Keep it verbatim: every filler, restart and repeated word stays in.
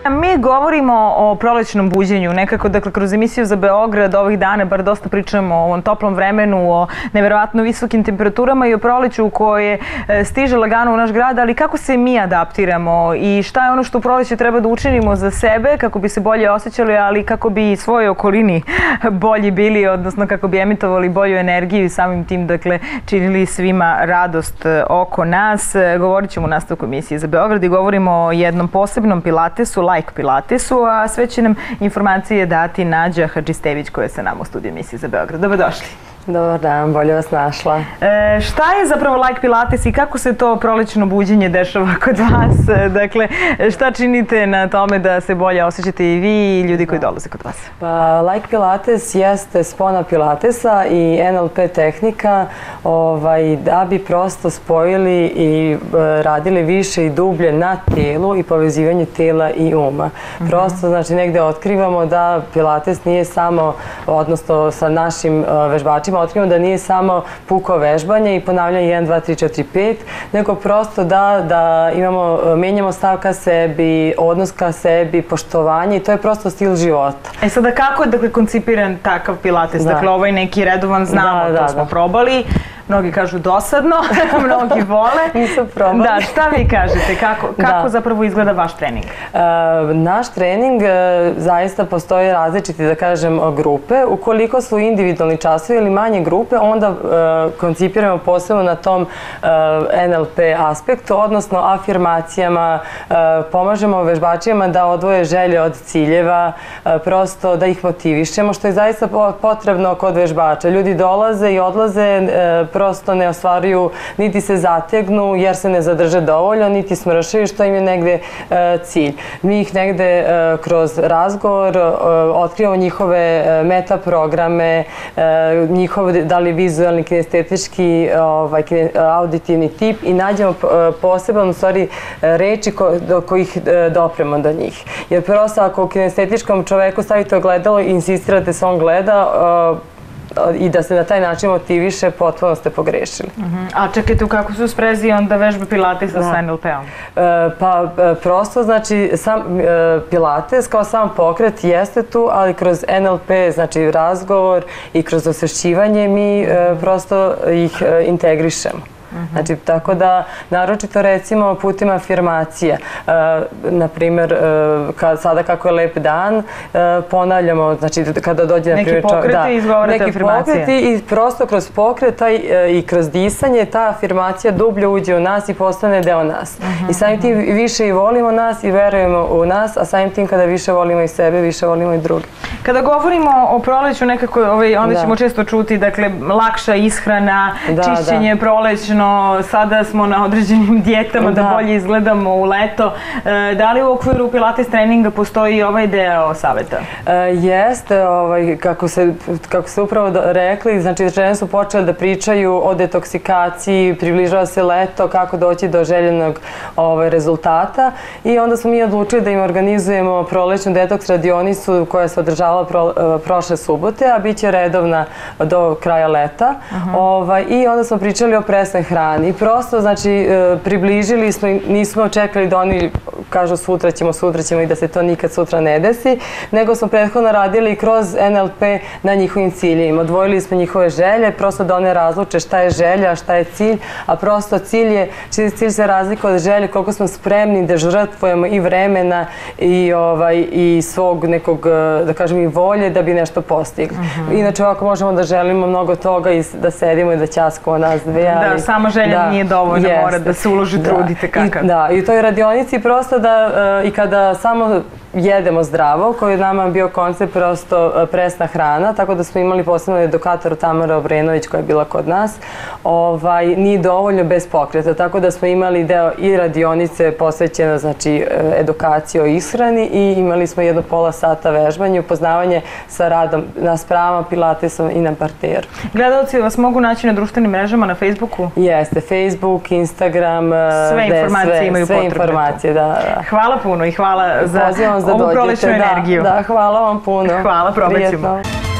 Mi govorimo o prolećnom buđenju, nekako, dakle, kroz emisiju za Beograd ovih dana, bar dosta pričamo o ovom toplom vremenu, o neverovatno visokim temperaturama i o proleću koje stiže lagano u naš grad, ali kako se mi adaptiramo i šta je ono što u proleću treba da učinimo za sebe kako bi se bolje osjećali, ali kako bi svojoj okolini bolji bili, odnosno kako bi emitovali bolju energiju i samim tim, dakle, činili svima radost oko nas. Govorit ćemo u nastavku emisije za Beograd i govorimo o jednom posebnom pilatesu, like pilatesu, a sve će nam informacije dati Nađa Hadžistević koja je sa nama u studiju emisije za Beograd. Dobrodošli. Dobar dan, bolje vas našla. E, šta je zapravo like pilates i kako se to prolećno buđenje dešava kod vas? Dakle, šta činite na tome da se bolje osjećate i vi i ljudi koji dolaze kod vas? Pa, like pilates jeste spona pilatesa i N L P tehnika ovaj, da bi prosto spojili i e, radili više i dublje na telu i povezivanje tela i uma. Mm-hmm. Prosto, znači, negde otkrivamo da pilates nije samo, odnosno sa našim uh, vežbačima, otkrivamo da nije samo puko vežbanje i ponavljanje jedan, dva, tri, četiri, pet, nego prosto da, da imamo, menjamo stav ka sebi, odnos ka sebi, poštovanje i to je prosto stil života. E sada kako je, dakle, koncipiran takav pilates? Da. Dakle, ovaj neki redovan znamo, da, da, to smo da. probali. Mnogi kažu dosadno, mnogi vole. Nisu probali. Da, šta vi kažete? Kako, kako da. zapravo izgleda vaš trening? E, naš trening e, zaista postoje različiti, da kažem, grupe. Ukoliko su individualni časovi ili manje grupe, onda e, koncipiramo posebno na tom e, N L P aspektu, odnosno afirmacijama, e, pomažemo vežbačima da odvoje želje od ciljeva, e, prosto da ih motivišemo, što je zaista potrebno kod vežbača. Ljudi dolaze i odlaze, e, prosto ne ostvaruju, niti se zategnu jer se ne zadrže dovoljno, niti smršaju, što im je negde e, cilj. Mi ih negde e, kroz razgovor e, otkrivamo njihove e, meta programe, e, njihov da li vizualni, kinestetički, ovaj, auditivni tip i nađemo e, poseban, u stvari, reči ko, do kojih e, dopremo do njih. Jer prosto ako u kinestetičkom čoveku stavite ogledalo i insistirate se on gleda, e, i da se na taj način motiviše, potpuno ste pogrešili. Uh-huh. A čekajte, u kako su sprezi onda vežbe pilatesa sa N L P-om? E, pa e, prosto, znači, sam e, pilates kao sam pokret jeste tu, ali kroz N L P, znači razgovor i kroz osvešćivanje mi e, prosto ih e, integrišemo. Znači, tako da, naročito recimo putem afirmacija. E, naprimer, e, kad, sada kako je lep dan, e, ponavljamo, znači kada dođe na primjer... Neki pokreti da, izgovorite afirmacije. Neki pokreti i prosto kroz pokret taj, e, i kroz disanje ta afirmacija dublje uđe u nas i postane deo nas. Uh-huh, I samim tim više i volimo nas i verujemo u nas, a samim tim kada više volimo i sebe, više volimo i druge. Kada govorimo o proleću, nekako, ovaj, onda da. ćemo često čuti, dakle, lakša ishrana, da, čišćenje da. prolećno, sada smo na određenim dijetama da, da bolje izgledamo u leto. E, da li u okviru pilates treninga postoji ovaj deo saveta? E, jeste, ovaj, kako, se, kako se upravo rekli, znači žene su počele da pričaju o detoksikaciji, približava se leto, kako doći do željenog ovaj, rezultata i onda smo mi odlučili da im organizujemo prolećnu detoks radionicu koja se održavala pro, prošle subote, a bit će redovna do kraja leta. Uh-huh. ovaj, I onda smo pričali o presnoj hrani. I prosto, znači, približili smo, nismo čekali da oni kažu sutra ćemo, sutra ćemo i da se to nikad sutra ne desi, nego smo prethodno radili kroz N L P na njihovim ciljevima. Odvojili smo njihove želje, prosto da one razluče šta je želja, šta je cilj, a prosto cilj je, cilj se razlikuje od želje, koliko smo spremni da žrtvujemo i vremena i, ovaj, i svog nekog, da kažem, i volje da bi nešto postigli. Uh-huh. Inače, ovako možemo da želimo mnogo toga i da sedimo i da ćaskamo nas dve, ali... Da, samo želja da, nije dovoljno, jeste, mora da se uloži, da, trudite kakav. I, da, i u toj radionici prosto da uh, i kada samo jedemo zdravo, koji je nama bio koncept prosto uh, presna hrana, tako da smo imali posebno edukator Tamara Obrenović koja je bila kod nas, ovaj, nije dovoljno bez pokreta, tako da smo imali deo i radionice posvećeno, znači, edukaciji o ishrani i imali smo jedno pola sata vežbanje, upoznavanje sa radom na spravama, pilatesom i na parteru. Gledalci vas mogu naći na društvenim mrežama, na Facebooku? Jeste, Facebook, Instagram, sve informacije sve, imaju sve potrebne. Informacije, da, da. Hvala puno i hvala za ovu prolećnu energiju. Da, da, hvala vam puno. Hvala, probat ćemo.